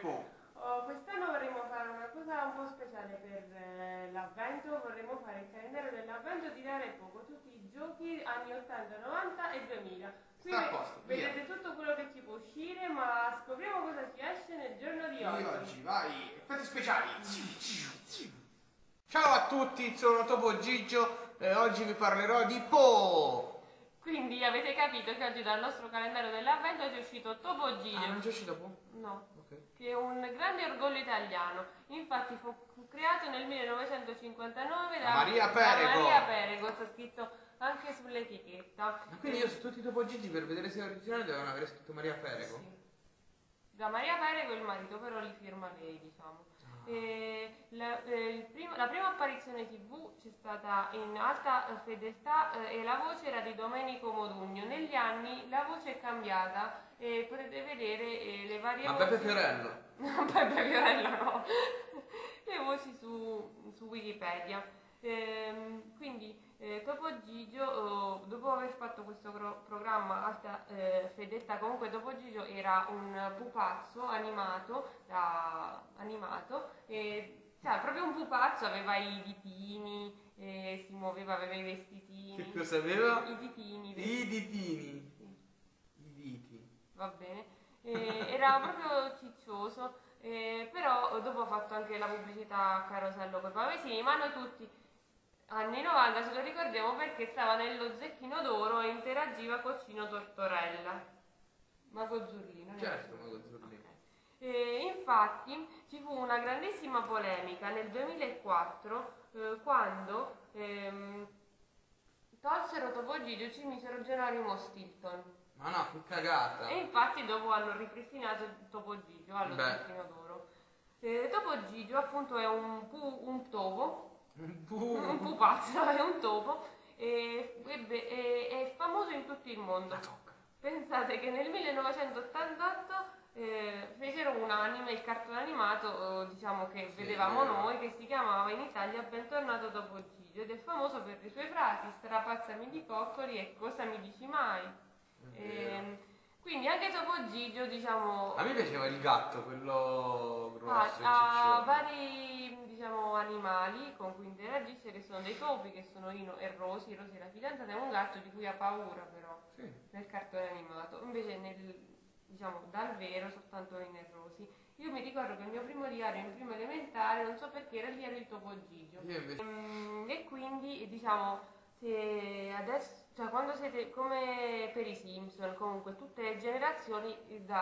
Po? Quest'anno vorremmo fare una cosa un po' speciale per l'avvento, vorremmo fare il calendario dell'avvento di Rare Poco, tutti i giochi anni 80, 90 e 2000. Qui Sta a posto, via. vedete tutto quello che ci può uscire, ma scopriamo cosa ci esce nel giorno di oggi. Vai, effetti speciali. Ciao a tutti, sono Topo Gigio e oggi vi parlerò di Po. Quindi avete capito che oggi dal nostro calendario dell'avvento è uscito Topo Gigio. Ah, non c'è uscito Po? No. Ok. Che è un grande orgoglio italiano. Infatti fu creato nel 1959 da Maria Perego. Da Maria Perego, sta scritto anche sull'etichetta. Ma quindi io su tutti i Topo Gigi per vedere se è originale devono avere scritto Maria Perego? Sì. Da Maria Perego il marito, però li firma lei, diciamo. La prima apparizione TV c'è stata in alta fedeltà e la voce era di Domenico Modugno. Negli anni la voce è cambiata e potete vedere le varie Ma voci. Beppe Fiorello? No, Beppe Fiorello no. Le voci su Wikipedia. Quindi Topo Gigio, dopo aver fatto questo programma alta fedeltà, comunque Topo Gigio era un pupazzo animato, cioè proprio un pupazzo, aveva i ditini, si muoveva, aveva i vestitini. Che cosa aveva? I ditini. I ditini. Sì. I diti. Va bene. Era proprio ciccioso, però dopo ha fatto anche la pubblicità a Carosello con i pavesini, ma noi tutti anni 90 ce lo ricordiamo perché stava nello Zecchino d'Oro e interagiva con Cino Tortorella. Mago Zurlino. Certo, Mago Zurlino. Infatti ci fu una grandissima polemica nel 2004 quando tolsero Topo Gigio e ci misero Geronimo Stilton. Ma no, che cagata. E infatti dopo hanno ripristinato Topo Gigio allo Zecchino d'Oro. Topo Gigio appunto è un topo. Un pupazzo, è un topo e è famoso in tutto il mondo. Pensate che nel 1988 fecero un anime, il cartone animato, diciamo che vedevamo noi, che si chiamava in Italia Bentornato Topo Gigio ed è famoso per i suoi frasi Strapazzami di coccoli e Cosa mi dici mai? Quindi anche Topo Gigio, diciamo, a me piaceva il gatto, quello grosso e ha ciccione. vari, diciamo, animali con cui interagisce, che sono dei topi, che sono Ino e Rosy è la fidanzata, e un gatto di cui ha paura però, Sì. nel cartone animato. Invece diciamo, dal vero soltanto Ino e Rosy. Io mi ricordo che il mio primo diario in prima elementare, non so perché, era il diario di Topo Gigio. E quindi, diciamo, se adesso, cioè quando siete come per i Simpson, comunque tutte le generazioni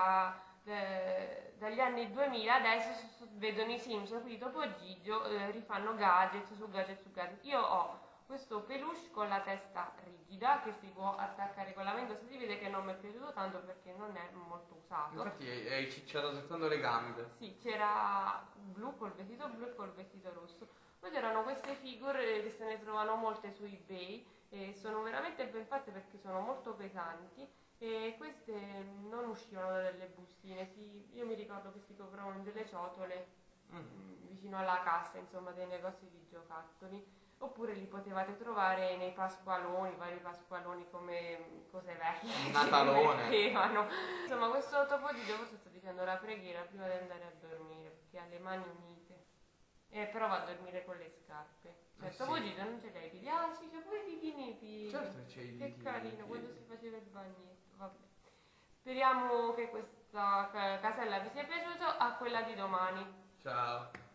dagli anni 2000 adesso vedono i Simpson, quindi Topo Gigio rifanno gadget su gadget su gadget. Io ho questo peluche con la testa rigida che si può attaccare con la ventosa, si vede che non mi è piaciuto tanto perché non è molto usato. Infatti hai cicciato soltanto le gambe. Sì, c'era blu col vestito rosso. Poi c'erano queste figure che se ne trovano molte su eBay e sono veramente ben fatte perché sono molto pesanti e queste non uscivano da delle bustine, io mi ricordo che si compravano in delle ciotole vicino alla cassa, insomma, dei negozi di giocattoli. Oppure li potevate trovare nei pasqualoni, vari pasqualoni come cose vecchie. Un Natalone. Insomma, questo Topo Gigio forse sto dicendo la preghiera prima di andare a dormire, perché ha le mani unite. Però va a dormire con le scarpe. Cioè, Topo Gigio non ce l'hai i piedi. Ah sì, c'è pure i ditini. Certo che c'è i ditini. Che carino, quando si faceva il bagnetto. Vabbè. Speriamo che questa casella vi sia piaciuta, a quella di domani. Ciao.